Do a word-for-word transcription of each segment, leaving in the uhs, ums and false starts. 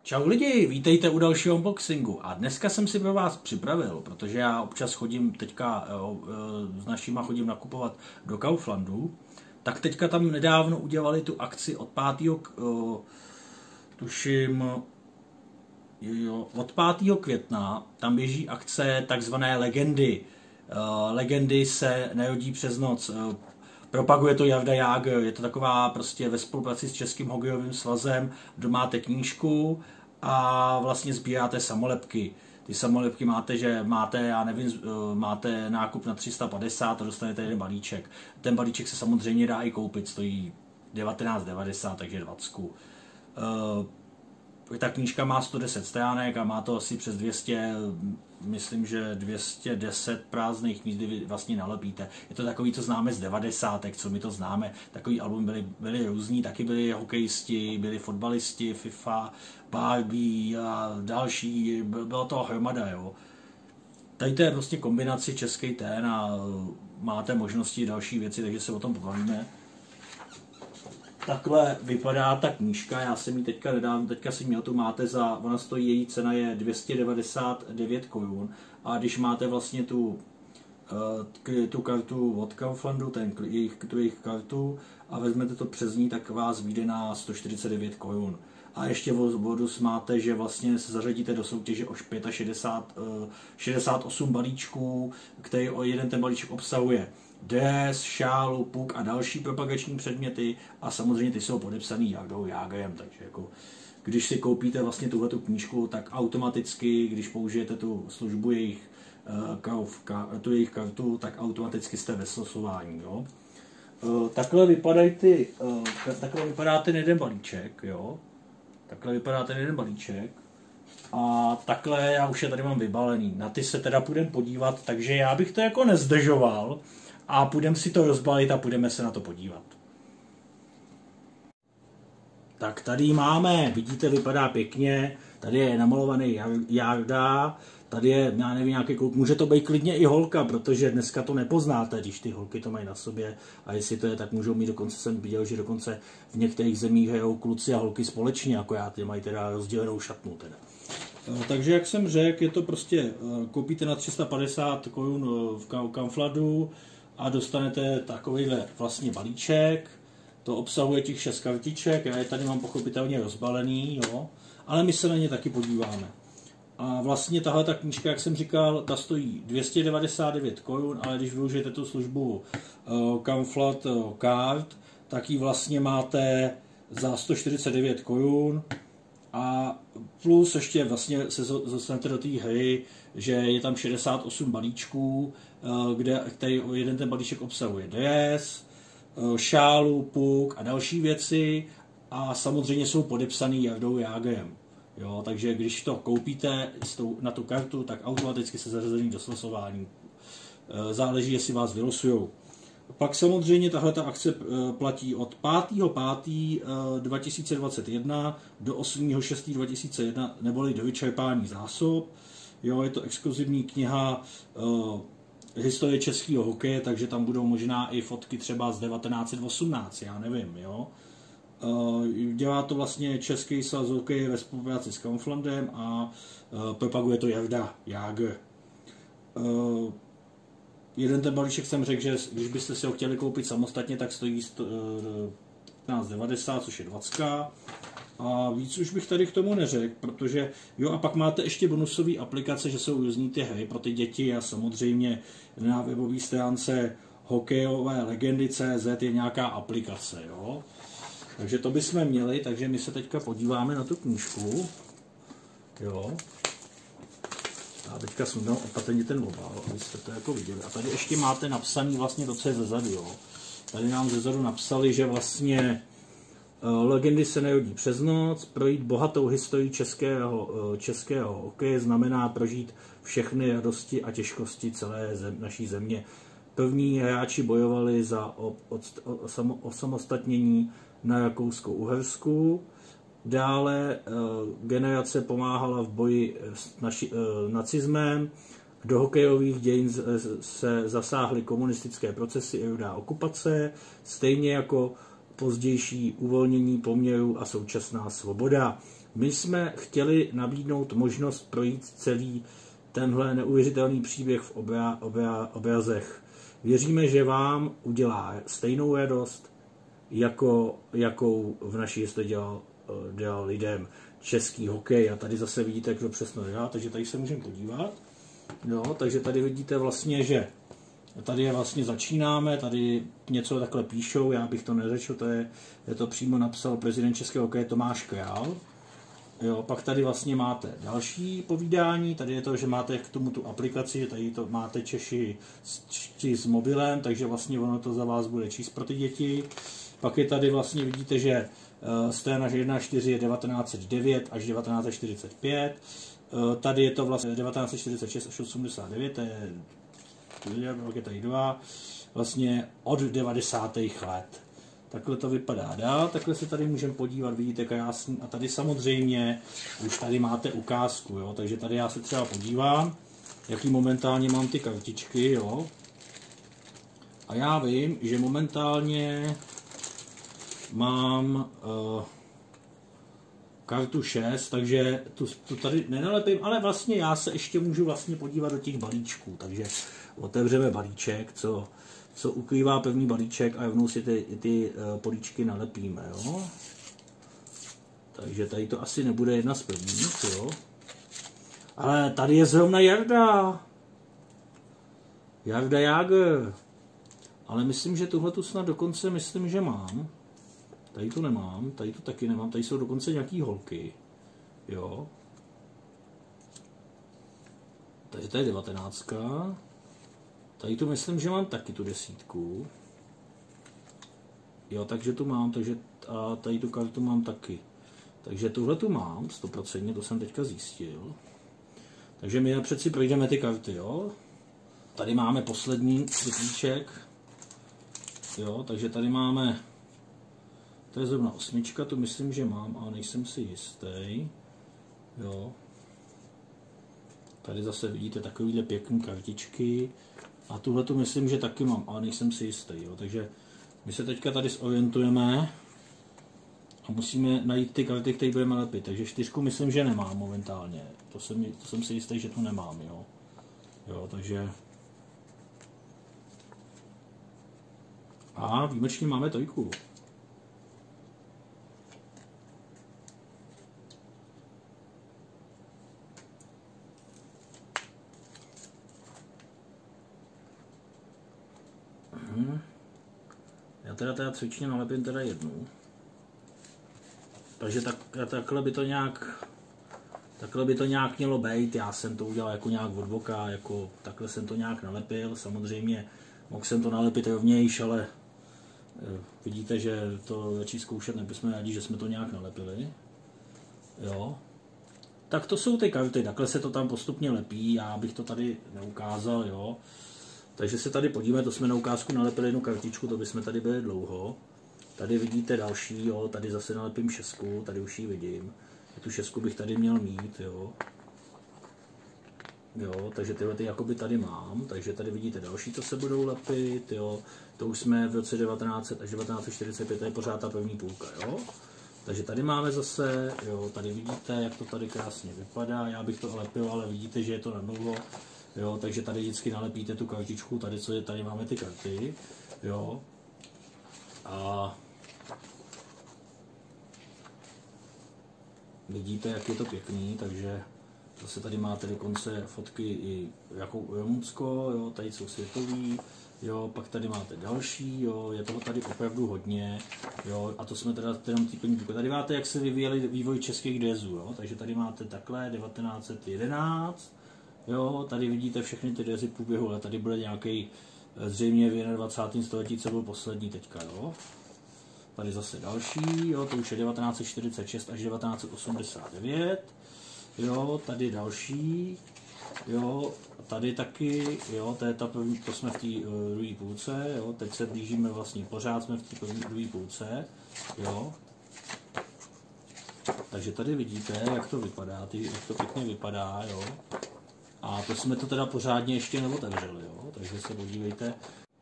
Čau lidi, vítejte u dalšího unboxingu a dneska jsem si pro vás připravil, protože já občas chodím teďka jo, s našima chodím nakupovat do Kauflandu, tak teďka tam nedávno udělali tu akci od pátého tuším jo, od pátého května, tam běží akce takzvané legendy. Legendy se nerodí přes noc. Propaguje to Jarda Jágr, je to taková prostě ve spolupráci s Českým hokejovým svazem, kdo máte knížku a vlastně sbíráte samolepky. Ty samolepky máte, že máte, já nevím, máte nákup na tři sta padesát a dostanete jeden balíček. Ten balíček se samozřejmě dá i koupit, stojí devatenáct devadesát, takže dvacet. Ta knížka má sto deset stránek a má to asi přes dvě stě, myslím, že dvě stě deset prázdných míst, kdy vy vlastně nalepíte. Je to takový, co známe z devadesátek, co my to známe. Takový album byly, byly různí, taky byli hokejisti, byli fotbalisti, FIFA, Barbie a další, byla to hromada, jo. Tady to je prostě kombinaci český ten a máte možnosti další věci, takže se o tom pobavíme. Takhle vypadá ta knížka, já jsem ji teďka nedám, teďka si měl, tu máte za, ona stojí, její cena je dvě stě devadesát devět korun a když máte vlastně tu, tu kartu od Kauflandu, ten, jejich, tu jejich kartu a vezmete to přes ní, tak vás vyjde na sto čtyřicet devět korun. A ještě bonus máte, že vlastně se zařadíte do soutěže o šedesát pět, šedesát osm balíčků, který o jeden ten balíček obsahuje dres, šálu, puk a další propagační předměty a samozřejmě ty jsou podepsaný Jardou Jágrem, takže jako když si koupíte vlastně tuhletu knížku, tak automaticky, když použijete tu službu jejich, uh, tu jejich kartu, tak automaticky jste ve slosování, jo. Uh, takhle vypadají ty, uh, takhle vypadá ten jeden balíček, jo. Takhle vypadá ten jeden balíček. A takhle já už je tady mám vybalený. Na ty se teda půjdeme podívat, takže já bych to jako nezdržoval a půjdeme si to rozbalit a půjdeme se na to podívat. Tak tady máme, vidíte, vypadá pěkně, tady je namalovaný Jarda, tady je, já nevím, nějaký kluk, může to být klidně i holka, protože dneska to nepoznáte, když ty holky to mají na sobě a jestli to je, tak můžou mít, dokonce jsem viděl, že dokonce v některých zemích hrajou kluci a holky společně, jako já, ty mají teda rozdělenou šatnu teda. Takže jak jsem řekl, je to prostě, koupíte na tři sta padesát korun v Kauflandu a dostanete takovýhle vlastně balíček, to obsahuje těch šest kartiček, já je tady mám pochopitelně rozbalený, jo, ale my se na ně taky podíváme. A vlastně tahle ta knížka, jak jsem říkal, ta stojí dvě stě devadesát devět korun, ale když využijete tu službu uh, Kaufland uh, Card, tak ji vlastně máte za sto čtyřicet devět korun a plus ještě vlastně se dostanete do té hry, že je tam šedesát osm balíčků, uh, kde, který jeden ten balíček obsahuje dres, uh, šálu, puk a další věci a samozřejmě jsou podepsaný Jardou Jágrem. Jo, takže když to koupíte na tu kartu, tak automaticky se zařazení do slosování. Záleží, jestli vás vylosujou. Pak samozřejmě tahle akce platí od pátého pátého dva tisíce dvacet jedna do osmého šestého dva tisíce jedna, neboli do vyčerpání zásob. Jo, je to exkluzivní kniha uh, historie českého hokeje, takže tam budou možná i fotky třeba z devatenáct set osmnáct, já nevím, jo. Uh, dělá to vlastně Český svaz hokeje ve spolupráci s Kauflandem a uh, propaguje to Jarda Jágr. Uh, jeden ten balíček jsem řekl, že když byste si ho chtěli koupit samostatně, tak stojí patnáct devadesát, což je dvacet. A víc už bych tady k tomu neřekl, protože jo, a pak máte ještě bonusové aplikace, že jsou různý ty hry pro ty děti a samozřejmě na webové stránce hokejové legendy tečka cé zet je nějaká aplikace, jo. Takže to bychom měli, takže my se teďka podíváme na tu knížku. Jo. A teďka sundám opatrně ten obal, abyste to jako viděli. A tady ještě máte napsaný vlastně to, co je zezadu, jo. Tady nám zezadu napsali, že vlastně uh, legendy se nerodí přes noc, projít bohatou historii českého, uh, českého hokeje znamená prožít všechny radosti a těžkosti celé zem, naší země. První hráči bojovali za osamostatnění na Rakousko-Uhersku. Dále e, generace pomáhala v boji s naši, e, nacismem. Do hokejových dějin se zasáhly komunistické procesy i rudá okupace, stejně jako pozdější uvolnění poměrů a současná svoboda. My jsme chtěli nabídnout možnost projít celý tenhle neuvěřitelný příběh v obra, obra, obrazech. Věříme, že vám udělá stejnou radost, jako, jakou v naší historii dělal, dělal lidem český hokej. A tady zase vidíte, jak to přesně dělá, takže tady se můžeme podívat. Jo, takže tady vidíte vlastně, že tady je vlastně začínáme, tady něco takhle píšou, já bych to neřešil, to je, je to přímo napsal prezident českého hokeje Tomáš Král. Jo, pak tady vlastně máte další povídání, tady je to, že máte k tomu tu aplikaci, že tady to máte Češi s, s mobilem, takže vlastně ono to za vás bude číst pro ty děti. Pak je tady vlastně, vidíte, že uh, scéna jedna čtyři je devatenáct set devět až devatenáct set čtyřicet pět, uh, tady je to vlastně devatenáct set čtyřicet šest až osmdesát devět, to je, je tady dva, vlastně od devadesátých let. Takhle to vypadá dál, takhle se tady můžeme podívat, vidíte krásný. A tady samozřejmě už tady máte ukázku, jo? Takže tady já se třeba podívám, jaký momentálně mám ty kartičky, jo? A já vím, že momentálně mám uh, kartu šest, takže tu, tu tady nenalepím, ale vlastně já se ještě můžu vlastně podívat do těch balíčků, takže otevřeme balíček, co... co ukrývá pevný balíček a rovnou si ty, ty uh, políčky nalepíme, jo. Takže tady to asi nebude jedna z prvních, jo. Ale tady je zrovna Jarda. Jarda Jágr. Ale myslím, že tuhle tu snad dokonce myslím, že mám. Tady to nemám, tady to taky nemám, tady jsou dokonce nějaký holky, jo. Tady to je devatenáctka. Tady tu myslím, že mám taky tu desítku. Jo, takže tu mám, takže a tady tu kartu mám taky. Takže tuhle tu mám, sto procent, to jsem teďka zjistil. Takže my přeci projdeme ty karty, jo. Tady máme poslední vyklíček. Jo, takže tady máme, to je zrovna osmička, tu myslím, že mám, ale nejsem si jistý. Jo. Tady zase vidíte takovýhle pěkný kartičky. A tuhle tu myslím, že taky mám, ale nejsem si jistý, jo. Takže my se teďka tady zorientujeme a musíme najít ty karty, které budeme lepit. Takže čtyřku myslím, že nemám momentálně. To jsem, to jsem si jistý, že tu nemám, jo. Jo, takže... A výjimečně máme trojku. Já teda teda cvičně nalepím teda jednu. Takže tak, takhle by to nějak takhle by to nějak mělo být. Já jsem to udělal jako nějak od boka, jako takhle jsem to nějak nalepil. Samozřejmě mohl jsem to nalepit rovnějš, ale vidíte, že to začít zkoušet, nebychom rádi, že jsme to nějak nalepili. Jo. Tak to jsou ty karty, takhle se to tam postupně lepí, já bych to tady neukázal, jo. Takže se tady podíváme, to jsme na ukázku nalepili jednu kartičku, to bychom tady byli dlouho. Tady vidíte další, jo, tady zase nalepím šestku, tady už ji vidím. Tu šestku bych tady měl mít, jo. Jo, takže tyhle ty jakoby tady mám, takže tady vidíte další, co se budou lepit, jo. To už jsme v roce devatenáct set až devatenáct set čtyřicet pět, to je pořád ta první půlka, jo. Takže tady máme zase, jo, tady vidíte, jak to tady krásně vypadá, já bych to lepil, ale vidíte, že je to na dlouho. Jo, takže tady vždycky nalepíte tu kartičku, tady co je, tady máme ty karty, jo. A vidíte, jak je to pěkný, takže zase tady máte dokonce fotky i jako Rumunsko, jo, tady jsou světový, jo, pak tady máte další, jo, je toho tady opravdu hodně, jo, a to jsme teda jenom týpení, tady máte, jak se vyvíjeli vývoj českých drezů, jo, takže tady máte takhle devatenáct set jedenáct, jo, tady vidíte všechny ty drezy průběhu, ale tady bude nějaký zřejmě v dvacátém prvním století, co byl poslední teďka, jo. Tady zase další, jo, to už je devatenáct set čtyřicet šest až devatenáct set osmdesát devět, jo, tady další, jo, tady taky, jo, to je ta první, to jsme v té uh, druhé půlce, jo, teď se blížíme vlastně, pořád jsme v té druhé půlce, jo. Takže tady vidíte, jak to vypadá, ty, jak to pěkně vypadá, jo. A to jsme to teda pořádně ještě neotevřeli, jo, takže se podívejte.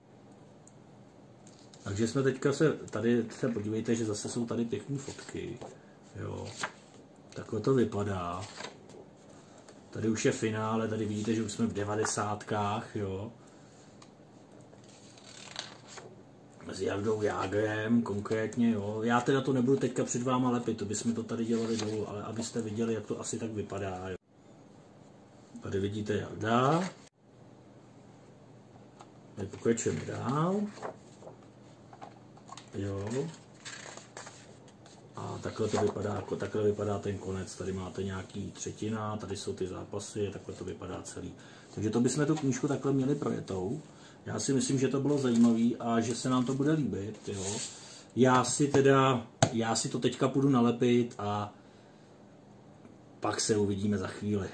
Takže jsme teďka se, tady se podívejte, že zase jsou tady pěkné fotky, jo. Takhle to vypadá. Tady už je finále, tady vidíte, že už jsme v devadesátkách, jo. S Jardou Jágrem konkrétně, jo. Já teda to nebudu teďka před váma lepit, to bychom to tady dělali dolů, ale abyste viděli, jak to asi tak vypadá, jo. Tady vidíte Jarda. Tady pokračujeme dál. Jo. A takhle to vypadá, jako takhle vypadá ten konec. Tady máte nějaký třetina, tady jsou ty zápasy, takhle to vypadá celý. Takže to bychom tu knížku takhle měli projetou. Já si myslím, že to bylo zajímavé a že se nám to bude líbit. Jo. Já si teda, já si to teďka půjdu nalepit a pak se uvidíme za chvíli.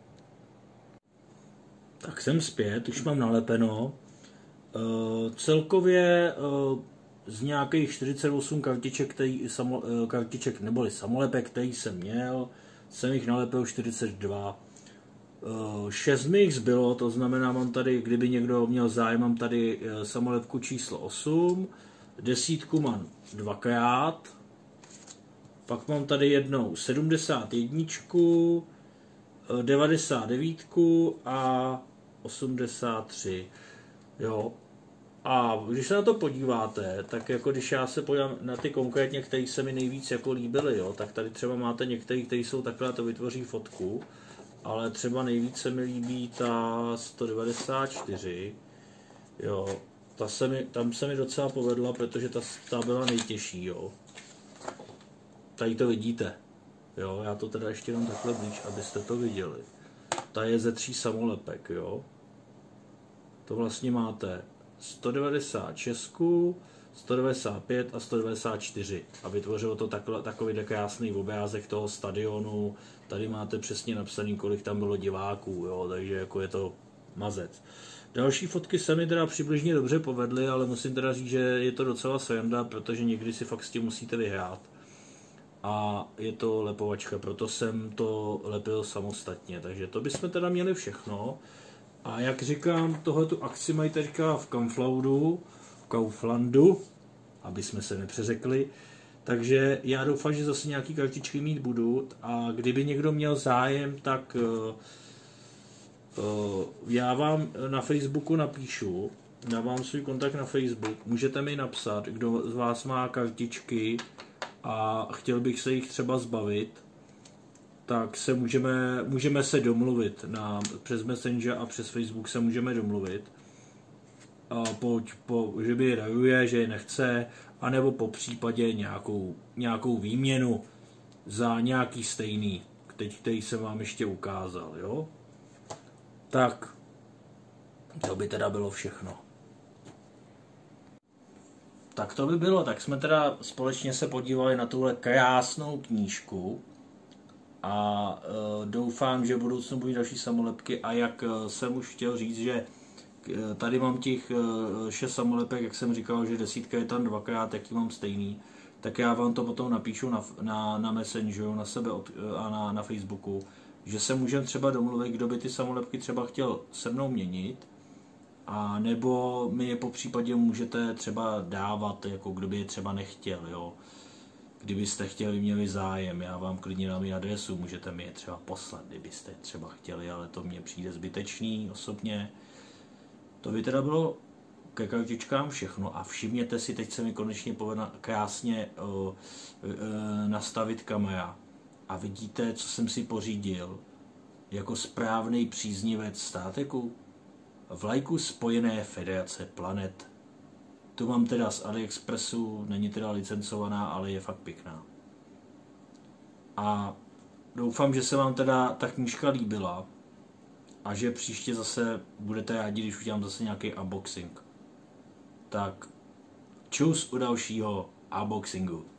Tak jsem zpět, už mám nalepeno. Uh, celkově uh, z nějakých čtyřicet osm kartiček, který, samo, uh, kartiček neboli samolepek, který jsem měl, jsem jich nalepil čtyřicet dva. Uh, šest mi jich zbylo, to znamená, mám tady, kdyby někdo měl zájem, mám tady uh, samolepku číslo osm, desítku mám dvakrát, pak mám tady jednou sedmdesát jedna, uh, devadesát devět a osmdesát tři. Jo. A když se na to podíváte, tak jako když já se podívám na ty konkrétně, které se mi nejvíc jako líbily, jo, tak tady třeba máte některé, které jsou takhle, to vytvoří fotku, ale třeba nejvíc se mi líbí ta sto devadesát čtyři, jo, ta se mi, tam se mi docela povedla, protože ta, ta byla nejtěžší, jo. Tady to vidíte, jo, já to teda ještě jenom takhle blíž, abyste to viděli. Ta je ze tří samolepek, jo. To vlastně máte sto devadesát šest, sto devadesát pět a sto devadesát čtyři. A vytvořilo to takhle, takový krásný obrázek toho stadionu. Tady máte přesně napsaný, kolik tam bylo diváků, jo, takže jako je to mazec. Další fotky se mi teda přibližně dobře povedly, ale musím teda říct, že je to docela sranda, protože někdy si fakt s tím musíte vyhrát. A je to lepovačka, proto jsem to lepil samostatně. Takže to bychom teda měli všechno. A jak říkám, tohletu akci mají teďka v Kauflandu, v Kauflandu, aby jsme se nepřeřekli. Takže já doufám, že zase nějaký kartičky mít budu. A kdyby někdo měl zájem, tak uh, uh, já vám na Facebooku napíšu, dávám svůj kontakt na Facebook, můžete mi napsat, kdo z vás má kartičky a chtěl bych se jich třeba zbavit, tak se můžeme, můžeme se domluvit na, přes Messenger a přes Facebook se můžeme domluvit. A po, po, že mi je daruje, že je nechce, anebo po případě nějakou, nějakou výměnu za nějaký stejný, teď, který jsem vám ještě ukázal, jo? Tak, to by teda bylo všechno. Tak to by bylo, tak jsme teda společně se podívali na tuhle krásnou knížku a e, doufám, že v budoucnu budou další samolepky a jak e, jsem už chtěl říct, že e, tady mám těch e, šest samolepek, jak jsem říkal, že desítka je tam dvakrát, jaký mám stejný, tak já vám to potom napíšu na, na, na Messengeru, na sebe od, a na, na Facebooku, že se můžeme třeba domluvit, kdo by ty samolepky třeba chtěl se mnou měnit, a nebo mi je po případě můžete třeba dávat, jako kdo by je třeba nechtěl, jo. Kdybyste chtěli, měli zájem, já vám klidně dám i adresu, můžete mi je třeba poslat, kdybyste třeba chtěli, ale to mně přijde zbytečný osobně. To by teda bylo ke kartičkám všechno a všimněte si, teď se mi konečně povedla krásně o, o, nastavit kamera a vidíte, co jsem si pořídil jako správný příznivec státeku. Vlajku Spojené federace planet. Tu mám teda z AliExpressu, není teda licencovaná, ale je fakt pěkná. A doufám, že se vám teda ta knížka líbila a že příště zase budete rádi, když udělám zase nějaký unboxing. Tak čus u dalšího unboxingu.